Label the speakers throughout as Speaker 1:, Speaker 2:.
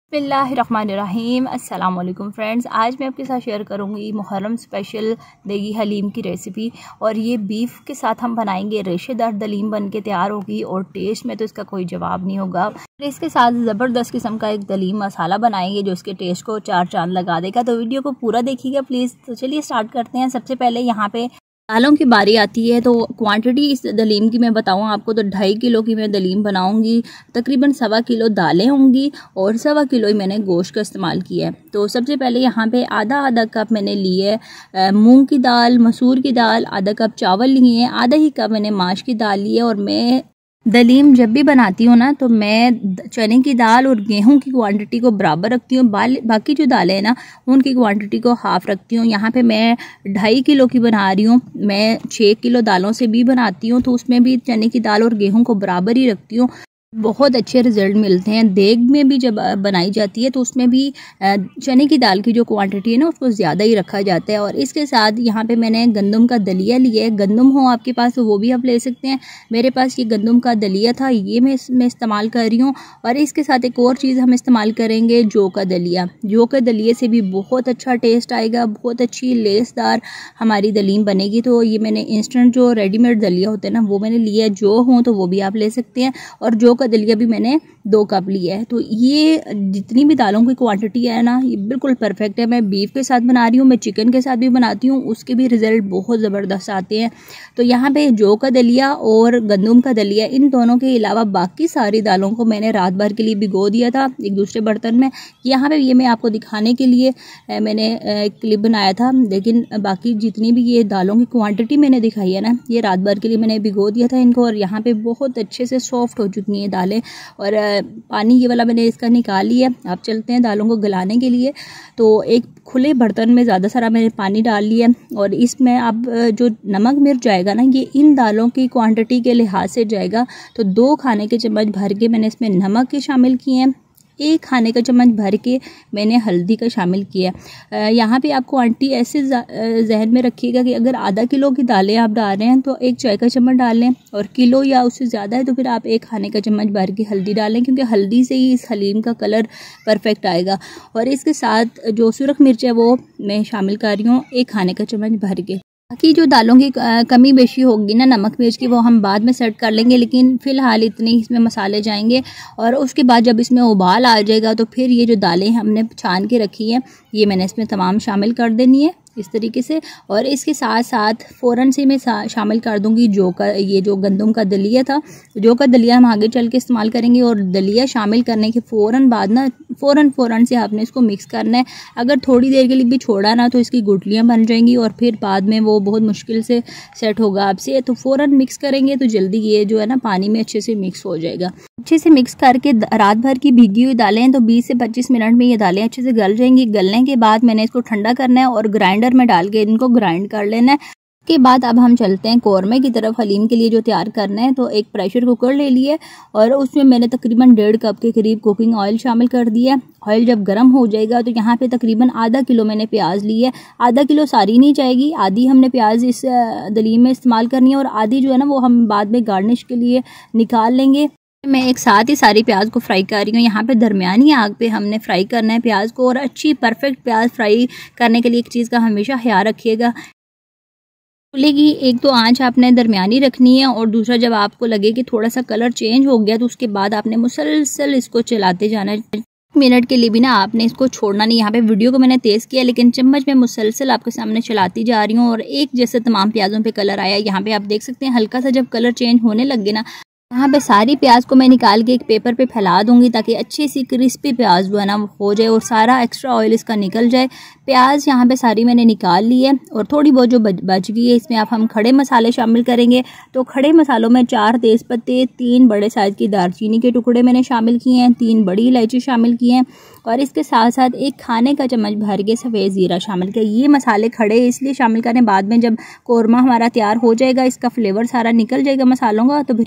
Speaker 1: बिस्मिल्लाहिर्रहमानिर्रहीम। अस्सलाम वालेकुम फ्रेंड्स, आज मैं आपके साथ शेयर करूंगी मुहर्रम स्पेशल देगी हलीम की रेसिपी। और ये बीफ के साथ हम बनाएंगे, रेशेदार दलीम बन के तैयार होगी और टेस्ट में तो इसका कोई जवाब नहीं होगा। इसके साथ ज़बरदस्त किस्म का एक दलीम मसाला बनाएंगे जो इसके टेस्ट को चार चांद लगा देगा। तो वीडियो को पूरा देखिएगा प्लीज़। तो चलिए स्टार्ट करते हैं। सबसे पहले यहाँ पे दालों की बारी आती है, तो क्वांटिटी इस दलीम की मैं बताऊं आपको तो 2.5 किलो की मैं दलीम बनाऊंगी। तकरीबन 1.25 किलो दालें होंगी और 1.25 किलो ही मैंने गोश्त का इस्तेमाल किया है। तो सबसे पहले यहाँ पे आधा कप मैंने लिए मूंग की दाल, मसूर की दाल, आधा कप चावल लिए, आधा ही कप मैंने माश की दाल ली है। और मैं दलीम जब भी बनाती हूँ ना तो मैं चने की दाल और गेहूं की क्वांटिटी को बराबर रखती हूँ। बाकी जो दालें हैं ना उनकी क्वांटिटी को हाफ रखती हूँ। यहाँ पे मैं 2.5 किलो की बना रही हूँ। मैं 6 किलो दालों से भी बनाती हूँ तो उसमें भी चने की दाल और गेहूं को बराबर ही रखती हूँ। बहुत अच्छे रिजल्ट मिलते हैं। देग में भी जब बनाई जाती है तो उसमें भी चने की दाल की जो क्वांटिटी है ना उसको ज़्यादा ही रखा जाता है। और इसके साथ यहाँ पे मैंने गंदम का दलिया लिया है। गंदम हो आपके पास तो वो भी आप ले सकते हैं। मेरे पास ये गंदम का दलिया था, ये मैं इस्तेमाल कर रही हूँ। और इसके साथ एक और चीज़ हम इस्तेमाल करेंगे, जौ का दलिया। जौ के दलिए से भी बहुत अच्छा टेस्ट आएगा, बहुत अच्छी लेसदार हमारी दलीम बनेगी। तो ये मैंने इंस्टेंट जो रेडीमेड दलिया होते हैं ना वो मैंने लिया है। जो हो तो वो भी आप ले सकते हैं। और जो का दलिया भी मैंने 2 कप लिया है। तो ये जितनी भी दालों की क्वांटिटी है ना ये बिल्कुल परफेक्ट है। मैं बीफ के साथ बना रही हूँ, मैं चिकन के साथ भी बनाती हूँ, उसके भी रिजल्ट बहुत ज़बरदस्त आते हैं। तो यहाँ पे जौ का दलिया और गंदम का दलिया, इन दोनों के अलावा बाकी सारी दालों को मैंने रात भर के लिए भिगो दिया था एक दूसरे बर्तन में। यहाँ पे ये मैं आपको दिखाने के लिए मैंने एक क्लिप बनाया था, लेकिन बाकी जितनी भी ये दालों की क्वांटिटी मैंने दिखाई है ना ये रात भर के लिए मैंने भिगो दिया था इनको। और यहाँ पे बहुत अच्छे से सॉफ्ट हो चुकी हैं दालें। और पानी ये वाला मैंने इसका निकाल लिया। आप चलते हैं दालों को गलाने के लिए। तो एक खुले बर्तन में ज़्यादा सारा मैंने पानी डाल लिया। और इसमें अब जो नमक मिर्च जाएगा ना ये इन दालों की क्वांटिटी के लिहाज से जाएगा। तो 2 खाने के चम्मच भर के मैंने इसमें नमक के शामिल किए हैं। 1 खाने का चम्मच भर के मैंने हल्दी का शामिल किया। यहाँ पे आपको आंटी ऐसे जहन में रखिएगा कि अगर आधा किलो की दालें आप डाल रहे हैं तो 1 चाय का चम्मच डाल लें, और किलो या उससे ज़्यादा है तो फिर आप 1 खाने का चम्मच भर के हल्दी डालें, क्योंकि हल्दी से ही इस हलीम का कलर परफेक्ट आएगा। और इसके साथ जो सुरख मिर्च है वो मैं शामिल कर रही हूँ 1 खाने का चम्मच भर के। बाकी जो दालों की कमी बेशी होगी ना नमक मिर्च की वो हम बाद में सेट कर लेंगे, लेकिन फ़िलहाल इतने इसमें मसाले जाएंगे। और उसके बाद जब इसमें उबाल आ जाएगा तो फिर ये जो दालें हमने छान के रखी हैं ये मैंने इसमें तमाम शामिल कर देनी है इस तरीके से। और इसके साथ साथ फ़ौरन से मैं शामिल कर दूंगी जौ का, ये जो गंदम का दलिया था, जौ का दलिया हम आगे चल के इस्तेमाल करेंगे। और दलिया शामिल करने के फ़ौरन बाद ना फ़ौरन से आपने इसको मिक्स करना है। अगर थोड़ी देर के लिए भी छोड़ा ना तो इसकी गुठलियाँ बन जाएंगी और फिर बाद में वो बहुत मुश्किल से सेट होगा आपसे। तो फ़ौरन मिक्स करेंगे तो जल्दी ये जो है ना पानी में अच्छे से मिक्स हो जाएगा। अच्छे से मिक्स करके रात भर की भीगी हुई दालें हैं तो 20 से 25 मिनट में ये दालें अच्छे से गल जाएंगी। गलने के बाद मैंने इसको ठंडा करना है और ग्राइंडर में डाल के इनको ग्राइंड कर लेना है। के बाद अब हम चलते हैं कौरमे की तरफ, हलीम के लिए जो तैयार करना है। तो एक प्रेशर कुकर ले लिए और उसमें मैंने तकरीबन 1.5 कप के करीब कुकिंग ऑयल शामिल कर दिया। ऑयल जब गर्म हो जाएगा तो यहाँ पे तकरीबन आधा किलो मैंने प्याज ली है। आधा किलो सारी नहीं जाएगी, आधी हमने प्याज इस दलीम में इस्तेमाल करनी है और आधी जो है ना वो हम बाद में गार्निश के लिए निकाल लेंगे। मैं एक साथ ही सारी प्याज को फ्राई कर रही हूँ। यहाँ पे दरमियानी आग पे हमने फ्राई करना है प्याज को। और अच्छी परफेक्ट प्याज फ्राई करने के लिए एक चीज़ का हमेशा ख्याल रखिएगा, चूल्हे की एक तो आंच आपने दरमियानी रखनी है और दूसरा जब आपको लगे कि थोड़ा सा कलर चेंज हो गया तो उसके बाद आपने मुसलसल इसको चलाते जाना है। मिनट के लिए भी ना आपने इसको छोड़ना नहीं। यहाँ पे वीडियो को मैंने तेज़ किया लेकिन चम्मच में मुसलसल आपके सामने चलाती जा रही हूँ और एक जैसे तमाम प्याज़ों पे कलर आया। यहाँ पे आप देख सकते हैं हल्का सा जब कलर चेंज होने लगे ना यहाँ पे सारी प्याज को मैं निकाल के एक पेपर पे फैला दूंगी ताकि अच्छी सी क्रिस्पी प्याज जो है ना हो जाए और सारा एक्स्ट्रा ऑयल इसका निकल जाए। प्याज यहाँ पे सारी मैंने निकाल ली है और थोड़ी बहुत जो बच गई है इसमें आप हम खड़े मसाले शामिल करेंगे। तो खड़े मसालों में 4 तेज़पत्ते, 3 बड़े साइज़ की दालचीनी के टुकड़े मैंने शामिल किए हैं, 3 बड़ी इलायची शामिल किए हैं और इसके साथ साथ 1 खाने का चम्मच भर के सफ़ेद ज़ीरा शामिल किया। ये मसाले खड़े इसलिए शामिल करें, बाद में जब कौरमा हमारा तैयार हो जाएगा इसका फ्लेवर सारा निकल जाएगा मसालों का तो फिर हम इसको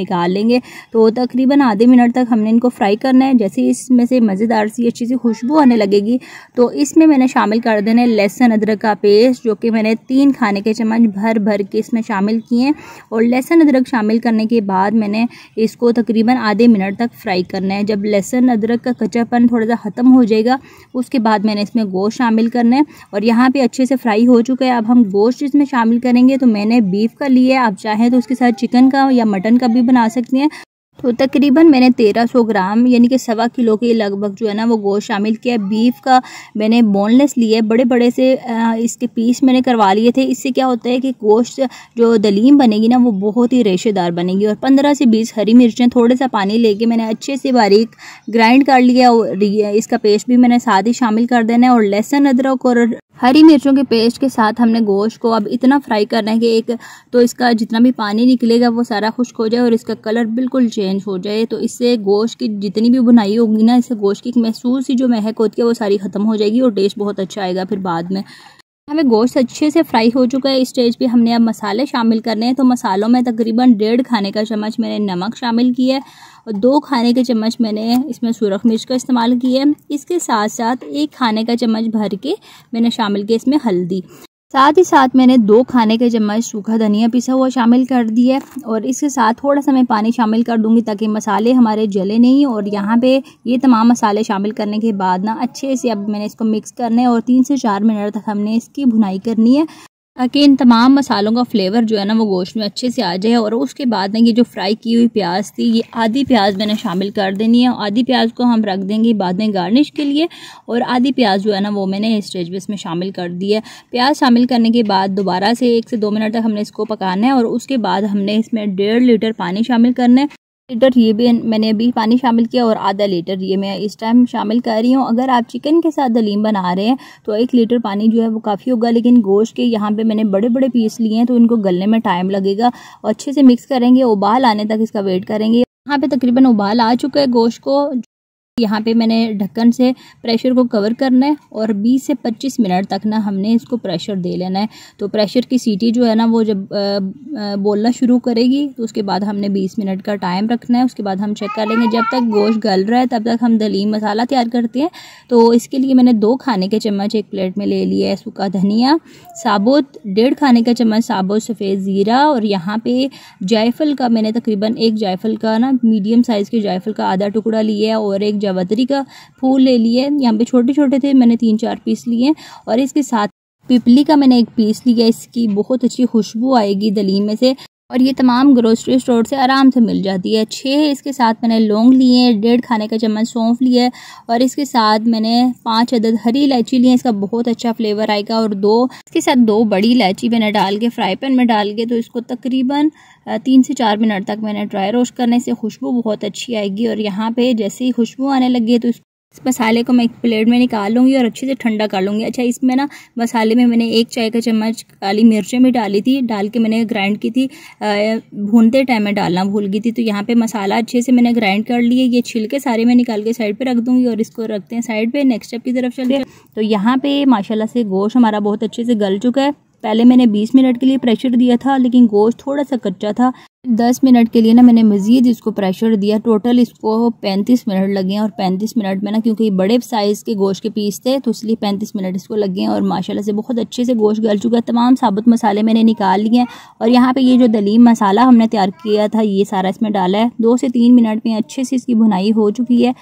Speaker 1: निकाल लेंगे। तो तकरीबन आधे मिनट तक हमने इनको फ्राई करना है। जैसे इसमें से मज़ेदार सी अच्छी सी खुशबू आने लगेगी तो इसमें मैंने शामिल कर देना है लहसुन अदरक का पेस्ट, जो कि मैंने 3 खाने के चम्मच भर भर के इसमें शामिल किए हैं। और लहसुन अदरक शामिल करने के बाद मैंने इसको तकरीबन आधे मिनट तक फ्राई करना है। जब लहसुन अदरक का कच्चापन थोड़ा सा ख़त्म हो जाएगा उसके बाद मैंने इसमें गोश्त शामिल करना है। और यहाँ पे अच्छे से फ्राई हो चुका है। अब हम गोश्त इसमें शामिल करेंगे। तो मैंने बीफ का लिया है, आप चाहें तो उसके साथ चिकन का या मटन का भी बना सकते हैं। तो तकरीबन मैंने 1300 ग्राम यानी कि 1.25 किलो के लगभग जो है ना वो गोश्त शामिल किया है। बीफ का मैंने बोनलेस लिया है, बड़े बड़े से इसके पीस मैंने करवा लिए थे। इससे क्या होता है कि गोश्त जो दलीम बनेगी ना वो बहुत ही रेशेदार बनेगी। और 15 से 20 हरी मिर्चें थोड़ा सा पानी लेके मैंने अच्छे से बारीक ग्राइंड कर लिया। और इसका पेस्ट भी मैंने साथ ही शामिल कर देना है। और लहसुन अदरक और हरी मिर्चों के पेस्ट के साथ हमने गोश्त को अब इतना फ्राई करना है कि एक तो इसका जितना भी पानी निकलेगा वो सारा खुश्क हो जाए और इसका कलर बिल्कुल चेंज हो जाए। तो इससे गोश्त की जितनी भी बुनाई होगी ना, इससे गोश्त की महसूस सी जो महक होती है वो सारी ख़त्म हो जाएगी और टेस्ट बहुत अच्छा आएगा फिर बाद में। हमें गोश्त अच्छे से फ्राई हो चुका है। इस स्टेज पे हमने अब मसाले शामिल करने हैं। तो मसालों में तकरीबन 1.5 खाने का चम्मच मैंने नमक शामिल किया है और 2 खाने के चम्मच मैंने इसमें सुरख मिर्च का इस्तेमाल किया है। इसके साथ साथ 1 खाने का चम्मच भर के मैंने शामिल किया इसमें हल्दी। साथ ही साथ मैंने 2 खाने के चम्मच सूखा धनिया पिसा हुआ शामिल कर दिया है। और इसके साथ थोड़ा सा मैं पानी शामिल कर दूंगी ताकि मसाले हमारे जले नहीं। और यहाँ पे ये तमाम मसाले शामिल करने के बाद ना अच्छे से अब मैंने इसको मिक्स करना है और 3 से 4 मिनट तक हमने इसकी भुनाई करनी है ताकि इन तमाम मसालों का फ्लेवर जो है ना वो गोश्त में अच्छे से आ जाए। और उसके बाद ना ये जो फ्राई की हुई प्याज थी, ये आधी प्याज मैंने शामिल कर देनी है। आधी प्याज को हम रख देंगे बाद में गार्निश के लिए और आधी प्याज जो है ना वो मैंने इस स्टेज पे इसमें शामिल कर दी है। प्याज शामिल करने के बाद दोबारा से 1 से 2 मिनट तक हमने इसको पकाना है। और उसके बाद हमने इसमें 1.5 लीटर पानी शामिल करना है। लीटर ये भी मैंने अभी पानी शामिल किया और आधा लीटर ये मैं इस टाइम शामिल कर रही हूँ। अगर आप चिकन के साथ दलीम बना रहे हैं तो 1 लीटर पानी जो है वो काफ़ी होगा, लेकिन गोश्त के यहाँ पे मैंने बड़े बड़े पीस लिए हैं तो इनको गलने में टाइम लगेगा। और अच्छे से मिक्स करेंगे, उबाल आने तक इसका वेट करेंगे। यहाँ पे तकरीबन उबाल आ चुका है गोश्त को। यहाँ पे मैंने ढक्कन से प्रेशर को कवर करना है और 20 से 25 मिनट तक ना हमने इसको प्रेशर दे लेना है। तो प्रेशर की सीटी जो है ना वो जब बोलना शुरू करेगी तो उसके बाद हमने 20 मिनट का टाइम रखना है। उसके बाद हम चेक कर लेंगे। जब तक गोश्त गल रहा है तब तक हम दलीम मसाला तैयार करते हैं। तो इसके लिए मैंने 2 खाने के चम्मच एक प्लेट में ले लिया है सूखा धनिया साबुत, 1.5 खाने का चम्मच साबुत सफ़ेद ज़ीरा। और यहाँ पे जायफल का मैंने तकरीबन 1 जायफल का ना मीडियम साइज़ के जायफल का आधा टुकड़ा लिया है और 1 जावित्री का फूल ले लिए। यहाँ पे छोटे छोटे थे, मैंने 3-4 पीस लिए। और इसके साथ पिपली का मैंने 1 पीस लिया। इसकी बहुत अच्छी खुशबू आएगी दलीम में से और ये तमाम ग्रोसरी स्टोर से आराम से मिल जाती है। 6 इसके साथ मैंने लौंग लिए, 1.5 खाने का चम्मच सौंफ लिया और इसके साथ मैंने 5 अदद हरी इलायची लिए। इसका बहुत अच्छा फ्लेवर आएगा। और इसके साथ 2 बड़ी इलायची मैंने डाल के फ्राई पैन में डाल के तो इसको तकरीबन 3 से 4 मिनट तक मैंने ड्राई रोस्ट करने से खुशबू बहुत अच्छी आएगी। और यहाँ पे जैसे ही खुशबू आने लगी तो इस मसाले को मैं एक प्लेट में निकाल लूँगी और अच्छे से ठंडा कर लूँगी। अच्छा, इसमें ना मसाले में मैंने 1 चाय का चम्मच काली मिर्चें भी डाली थी, डाल के मैंने ग्राइंड की थी। भूनते टाइम में डालना भूल गई थी। तो यहाँ पे मसाला अच्छे से मैंने ग्राइंड कर लिए। ये छिलके सारे मैं निकाल के साइड पे रख दूँगी और इसको रखते हैं साइड पे। नेक्स्ट स्टेप की तरफ चलते हैं। तो यहाँ पे माशाल्लाह से गोश्त हमारा बहुत अच्छे से गल चुका है। पहले मैंने 20 मिनट के लिए प्रेशर दिया था लेकिन गोश्त थोड़ा सा कच्चा था। 10 मिनट के लिए ना मैंने मज़ीद इसको प्रेशर दिया। टोटल इसको 35 मिनट लगे हैं। और 35 मिनट में ना क्योंकि बड़े साइज़ के गोश्त के पीस थे तो इसलिए 35 मिनट इसको लगे हैं। और माशाल्लाह से बहुत अच्छे से गोश्त गल चुका है। तमाम साबुत मसाले मैंने निकाल लिए हैं। और यहाँ पे ये जो दलीम मसाला हमने तैयार किया था ये सारा इसमें डाला है। 2 से 3 मिनट में अच्छे से इसकी भुनाई हो चुकी है।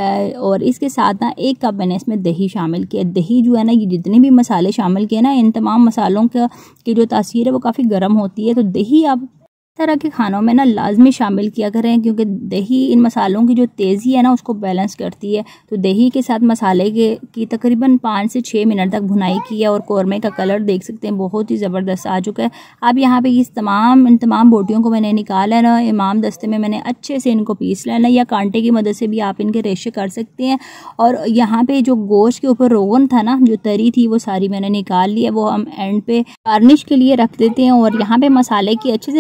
Speaker 1: और इसके साथ ना 1 कप मैंने इसमें दही शामिल किया। दही जो है ना, ये जितने भी मसाले शामिल किए ना, इन तमाम मसालों की जो तासीर है वो काफ़ी गर्म होती है। तो दही आप तरह के खानों में ना लाजमी शामिल किया करें क्योंकि दही इन मसालों की जो तेज़ी है ना उसको बैलेंस करती है। तो दही के साथ मसाले की तकरीबन 5 से 6 मिनट तक भुनाई की है। और कौरमे का कलर देख सकते हैं बहुत ही ज़बरदस्त आ चुका है। अब यहाँ पे इन तमाम बोटियों को मैंने निकाला है ना, इमाम दस्ते में मैंने अच्छे से इनको पीस लेना या कांटे की मदद से भी आप इनके रेशे कर सकते हैं। और यहाँ पे जो गोश्त के ऊपर रोगन था ना, जो तरी थी, वो सारी मैंने निकाल ली है। वो हम एंड पे गार्निश के लिए रख देते हैं। और यहाँ पे मसाले की अच्छे से भुनाई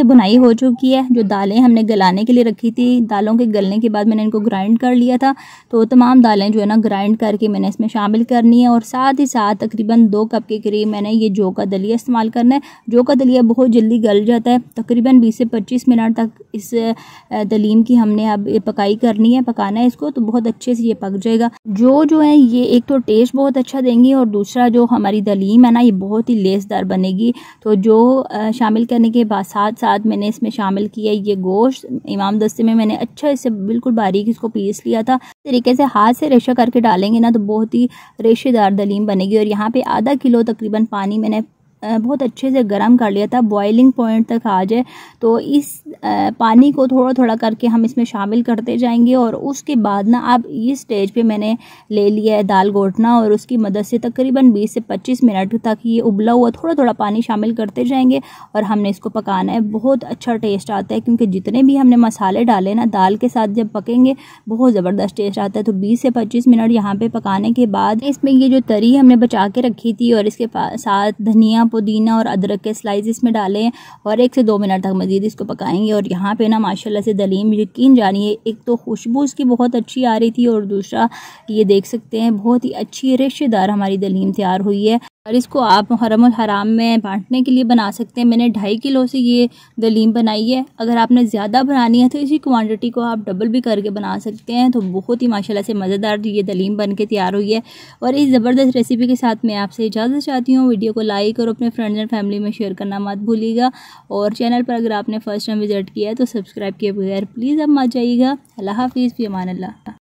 Speaker 1: हो चुकी है। जो दालें हमने गलाने के लिए रखी थी, दालों के गलने के बाद मैंने इनको ग्राइंड कर लिया था, तो तमाम दालें जो है ना ग्राइंड करके मैंने इसमें शामिल करनी है। और साथ ही साथ तकरीबन 2 कप के करीब मैंने ये जौ का दलिया इस्तेमाल करना है। जौ का दलिया बहुत जल्दी गल जाता है, तकरीबन 20 से 25 मिनट तक इस दलीम की हमने अब पकाई करनी है, पकाना है इसको, तो बहुत अच्छे से ये पक जाएगा। जो है ये एक तो टेस्ट बहुत अच्छा देंगी और दूसरा जो हमारी दलीम है ना ये बहुत ही लेसदार बनेगी। तो जो शामिल करने के बाद साथ साथ मैंने इसमें शामिल किया ये गोश्त। इमाम दस्ते में मैंने अच्छा इसे बिल्कुल बारीक इसको पीस लिया था। इस तरीके से हाथ से रेशा करके डालेंगे ना तो बहुत ही रेशेदार दलीम बनेगी। और यहाँ पे आधा किलो तकरीबन पानी मैंने बहुत अच्छे से गर्म कर लिया था, बॉइलिंग पॉइंट तक आ जाए। तो इस पानी को थोड़ा थोड़ा करके हम इसमें शामिल करते जाएंगे। और उसके बाद ना अब इस स्टेज पे मैंने ले लिया है दाल घोटना और उसकी मदद से तकरीबन 20 से 25 मिनट तक ये उबला हुआ थोड़ा थोड़ा पानी शामिल करते जाएंगे और हमने इसको पकाना है। बहुत अच्छा टेस्ट आता है क्योंकि जितने भी हमने मसाले डाले ना दाल के साथ जब पकेंगे बहुत ज़बरदस्त टेस्ट आता है। तो 20 से 25 मिनट यहाँ पे पकाने के बाद इसमें ये जो तरी हमने बचा के रखी थी और इसके साथ धनिया, पुदीना और अदरक के स्लाइसेस में डाले हैं और 1 से 2 मिनट तक मज़ीद इसको पकाएंगे। और यहाँ पे ना माशाल्लाह से दलीम यकीन जानिए, एक तो खुशबू इसकी बहुत अच्छी आ रही थी और दूसरा ये देख सकते हैं बहुत ही अच्छी रेशेदार हमारी दलीम तैयार हुई है। और इसको आप मुहर्रम उल हराम में बांटने के लिए बना सकते हैं। मैंने 2.5 किलो से ये दलीम बनाई है। अगर आपने ज़्यादा बनानी है तो इसी क्वांटिटी को आप डबल भी करके बना सकते हैं। तो बहुत ही माशाल्लाह से मज़ेदार ये दलीम बन के तैयार हुई है। और इस ज़बरदस्त रेसिपी के साथ मैं आपसे इजाज़त चाहती हूँ। वीडियो को लाइक और अपने फ्रेंड्स एंड फैमिली में शेयर करना मत भूलिएगा। और चैनल पर अगर आपने फर्स्ट टाइम विजिट किया है तो सब्सक्राइब किए बगैर प्लीज़ अब मत जाइएगा। अल्लाह हाफिज़, फ़ी अमान अल्लाह।